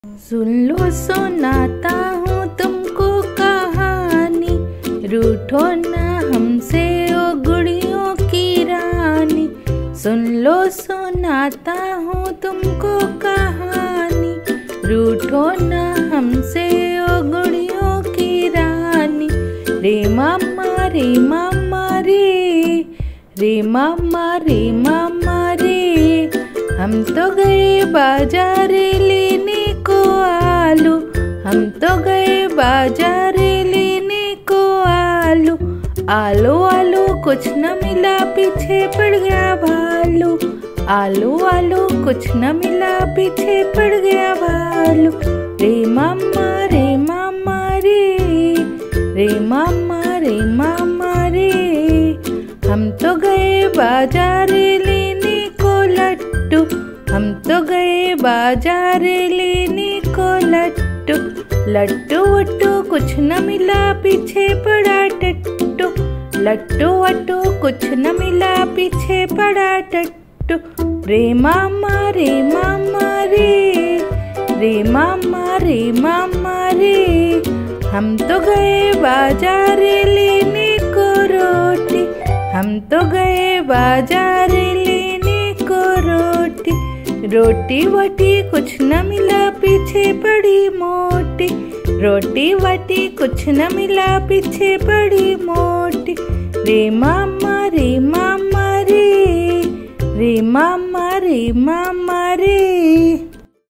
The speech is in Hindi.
सुन लो सुनाता हूँ तुमको कहानी, रूठो ना हमसे ओ गुड़ियों की रानी। सुन लो सुनाता हूँ तुमको कहानी, रूठो ना हमसे ओ गुड़ियों की रानी। रे मामा रे मामा रे, रे मामा रे मामा रे, हम तो गए बाजार लेने को आलू, हम तो गए बाजार लेने को आलू। आलू आलू कुछ न मिला पीछे पड़ गया भालू, आलू आलू कुछ न मिला पीछे पड़ गया भालू। रे मामा रे मामा रे, रे मामा रे मामा रे, हम तो गए बाजार लेने को लट्टू, हम तो गए बाजार लेने को लट्टू। लट्टू वट्टू कुछ न मिला पीछे पड़ा टट्टू, लट्टू वट्टू कुछ न मिला पीछे पड़ा टट्टू। रे मामा रे मामा रे, रे मामा रे मामा रे, हम तो गए बाजार लेने को रोटी, हम तो गए बाजार लेने को रोटी। रोटी वटी कुछ न मिला पीछे पड़ी मोटी, रोटी वटी कुछ न मिला पीछे पड़ी मोटी। रे मामा रे मामा रे, रे मामा रे मामा रे।